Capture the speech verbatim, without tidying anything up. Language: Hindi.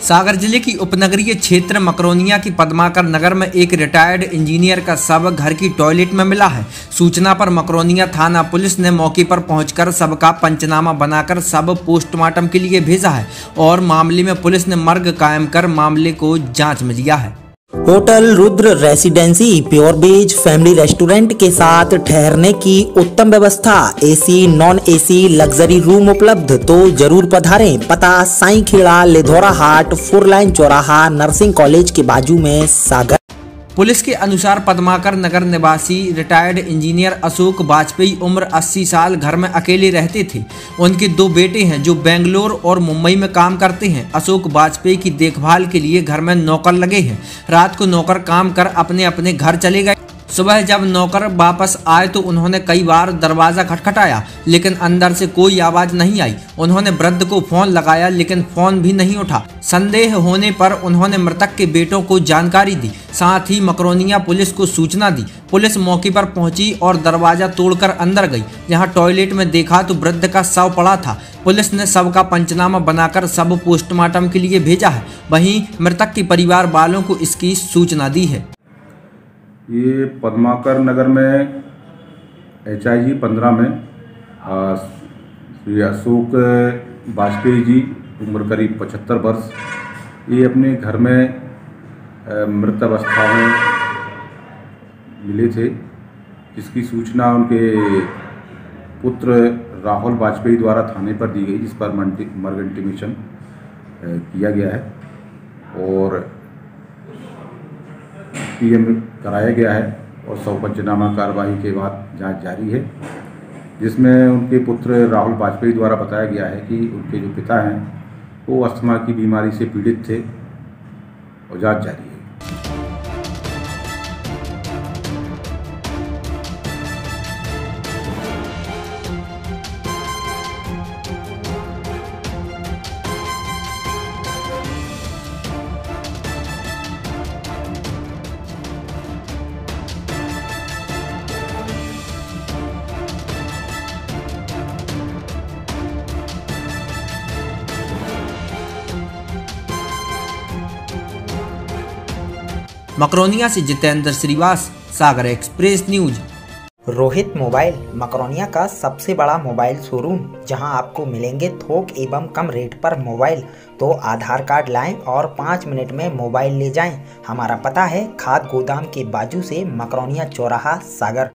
सागर जिले की उपनगरीय क्षेत्र मकरोनिया की पद्माकर नगर में एक रिटायर्ड इंजीनियर का शव घर की टॉयलेट में मिला है। सूचना पर मकरोनिया थाना पुलिस ने मौके पर पहुंचकर शव का पंचनामा बनाकर शव पोस्टमार्टम के लिए भेजा है और मामले में पुलिस ने मर्ग कायम कर मामले को जांच में लिया है। Hotel Rudra residency pure veg family restaurant के साथ ठहरने की उत्तम व्यवस्था, AC non AC luxury room उपलब्ध, तो जरूर पधारें। पता साई खेड़ा लेधौरा हाट फोर लाइन चौराहा नर्सिंग कॉलेज के बाजू में सागर। पुलिस के अनुसार पद्माकर नगर निवासी रिटायर्ड इंजीनियर अशोक वाजपेयी उम्र अस्सी साल घर में अकेले रहते थे। उनके दो बेटे हैं जो बेंगलोर और मुंबई में काम करते हैं। अशोक वाजपेयी की देखभाल के लिए घर में नौकर लगे हैं। रात को नौकर काम कर अपने अपने घर चले गए। सुबह जब नौकर वापस आए तो उन्होंने कई बार दरवाज़ा खटखटाया लेकिन अंदर से कोई आवाज़ नहीं आई। उन्होंने वृद्ध को फोन लगाया लेकिन फोन भी नहीं उठा। संदेह होने पर उन्होंने मृतक के बेटों को जानकारी दी, साथ ही मकरोनिया पुलिस को सूचना दी। पुलिस मौके पर पहुंची और दरवाज़ा तोड़कर अंदर गई। जहां टॉयलेट में देखा तो वृद्ध का शव पड़ा था। पुलिस ने शव का पंचनामा बनाकर शव पोस्टमार्टम के लिए भेजा है। वहीं मृतक के परिवार वालों को इसकी सूचना दी है। ये पद्माकर नगर में एच आई जी पंद्रह में श्री अशोक वाजपेयी जी उम्र करीब पचहत्तर वर्ष, ये अपने घर में मृत अवस्था में मिले थे। इसकी सूचना उनके पुत्र राहुल वाजपेयी द्वारा थाने पर दी गई, जिस पर मर्ग इंटीमेशन किया गया है और पीएम कराया गया है और शव पंचनामा कार्रवाई के बाद जांच जारी है, जिसमें उनके पुत्र राहुल वाजपेयी द्वारा बताया गया है कि उनके जो पिता हैं वो अस्थमा की बीमारी से पीड़ित थे और जांच जारी है। मकरोनिया से Jitendra Shrivas, Sagar express news. Rohit mobile Makronia का सबसे बड़ा मोबाइल शोरूम, जहां आपको मिलेंगे थोक एवं कम रेट पर मोबाइल। तो आधार कार्ड लाएं और पाँच मिनट में मोबाइल ले जाएं। हमारा पता है खाद गोदाम के बाजू से मकरोनिया चौराहा, सागर।